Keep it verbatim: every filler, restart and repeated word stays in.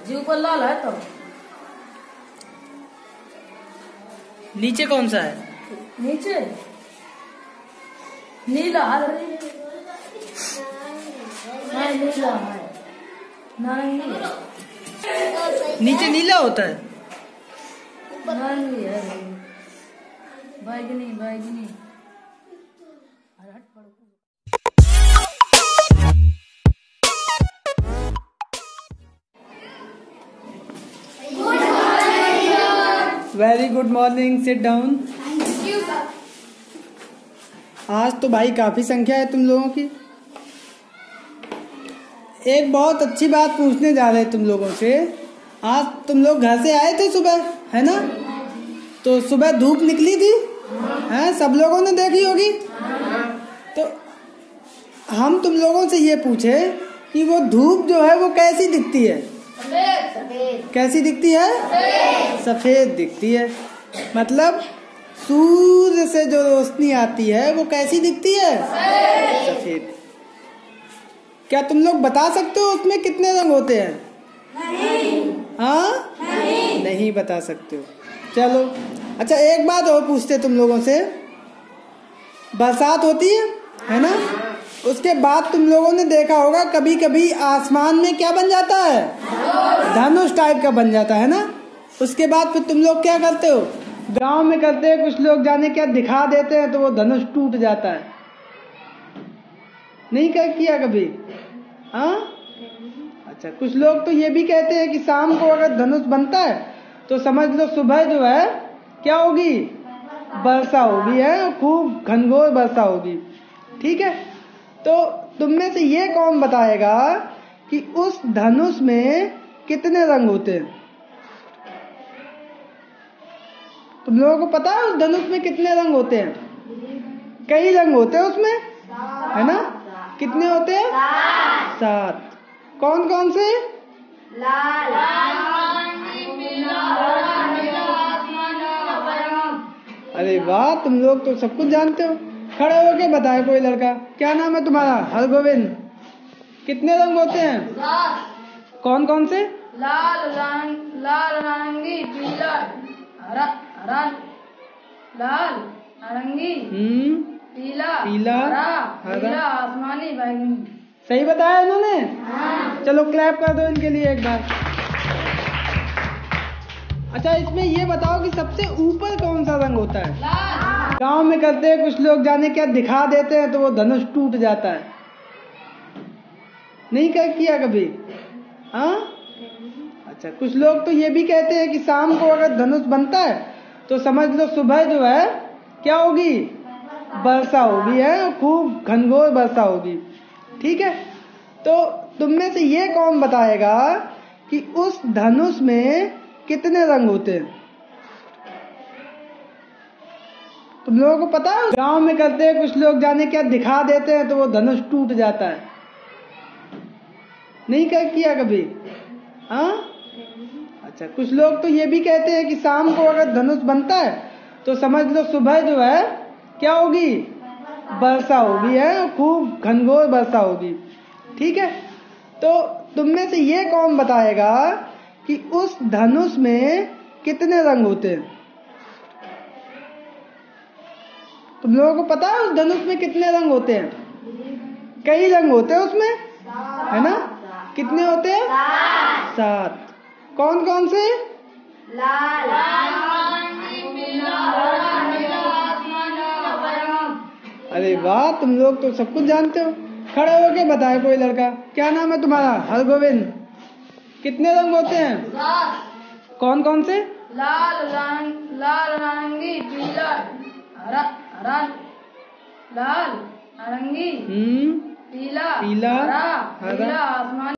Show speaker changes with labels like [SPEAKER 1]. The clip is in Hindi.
[SPEAKER 1] जीव पर लाल है तो
[SPEAKER 2] नीचे कौन सा है?
[SPEAKER 1] नीचे नीला है। नहीं नीला है, नारंगी है।
[SPEAKER 2] नीचे नीला होता है।
[SPEAKER 1] नारंगी है, बैगनी बैगनी।
[SPEAKER 2] Very good morning, sit down. आज तो भाई काफी संख्या है तुम लोगों की। एक बहुत अच्छी बात पूछने जा रहे हैं तुम लोगों से। आज तुम लोग घर से आए थे सुबह, है ना? तो सुबह धूप निकली थी, हैं? सब लोगों ने देखी होगी। तो हम तुम लोगों से ये पूछे कि वो धूप जो है वो कैसी दिखती है? कैसी दिखती है? सफेद दिखती है। मतलब सूर्य से जो रोशनी आती है वो कैसी दिखती है? सफेद। क्या तुम लोग बता सकते हो उसमें कितने रंग होते हैं? नहीं। हाँ? नहीं। नहीं बता सकते हो। चलो अच्छा, एक बात और पूछते तुम लोगों से। बरसात होती है, है ना? उसके बाद तुम लोगों ने देखा होगा कभी कभी आसमान में क्या बन जाता है? धनुष टाइप का बन जाता है ना। उसके बाद फिर तुम लोग क्या करते हो? गांव में करते हैं कुछ लोग, जाने क्या दिखा देते हैं तो वो धनुष टूट जाता है। नहीं कर किया कभी? हाँ? अच्छा, कुछ लोग तो ये भी कहते हैं कि शाम को अगर धनुष बनता है तो समझ लो सुबह जो है क्या होगी? वर्षा होगी, है, खूब घनघोर वर्षा होगी। ठीक है, तो तुम में से ये कौन बताएगा कि उस धनुष में कितने रंग होते हैं? तुम लोगों को पता है उस धनुष में कितने रंग होते हैं? कई रंग होते हैं उसमें, है ना? कितने होते हैं? सात। कौन कौन से? लाल, अरे वाह, तुम लोग तो सब कुछ जानते हो। खड़े होके बताए कोई लड़का। क्या नाम है तुम्हारा? हरगोविंद। कितने रंग होते हैं? कौन कौन से?
[SPEAKER 1] लाल, लाल, नारंगी, पीला, हरा, हरा, लाल, नारंगी,
[SPEAKER 2] हम्म,
[SPEAKER 1] पीला,
[SPEAKER 2] पीला,
[SPEAKER 1] हरा,
[SPEAKER 2] हरा,
[SPEAKER 1] नीला, आसमानी, बैंगनी।
[SPEAKER 2] सही बताया इन्होंने?
[SPEAKER 1] हाँ।
[SPEAKER 2] चलो क्लैप कर दो इनके लिए एक बार। अच्छा, इसमें ये बताओ कि सबसे ऊपर कौन सा रंग होता है?
[SPEAKER 1] लाल।
[SPEAKER 2] गांव में करते हैं कुछ लोग, जाने क्या दिखा देते हैं तो वो धनुष टूट जाता है। नहीं कर किया कभी? हाँ? अच्छा, कुछ लोग तो ये भी कहते हैं कि शाम को अगर धनुष बनता है तो समझ लो सुबह जो है क्या होगी? वर्षा होगी, है, खूब घनघोर वर्षा होगी। ठीक है, तो तुम में से ये कौन बताएगा कि उस धनुष में कितने रंग होते हैं? तुम लोगों को पता है? गांव में करते हैं कुछ लोग, जाने क्या दिखा देते हैं तो वो धनुष टूट जाता है। नहीं कर किया कभी? हाँ? अच्छा, कुछ लोग तो ये भी कहते हैं कि शाम को अगर धनुष बनता है तो समझ लो सुबह जो है क्या होगी? वर्षा होगी, है, खूब घनघोर वर्षा होगी। ठीक है, तो तुम में से ये कौन बताएगा कि उस धनुष में कितने रंग होते हैं? तुम लोगों को पता है उस धनुष में कितने रंग होते हैं? कई रंग होते हैं उसमें, है ना? कितने होते हैं? सात। कौन कौन से? लाल, अरे वाह, तुम लोग तो सब कुछ जानते हो। खड़े होके बताए कोई लड़का। क्या नाम है तुम्हारा? हरगोविंद। कितने रंग होते हैं? कौन कौन से?
[SPEAKER 1] लाल, लाल, नारंगी, पीला, हरा, हरा, लाल, नारंगी,
[SPEAKER 2] हम्म,
[SPEAKER 1] पीला,
[SPEAKER 2] पीला,
[SPEAKER 1] हरा,
[SPEAKER 2] हरा,
[SPEAKER 1] नीला, आसमानी।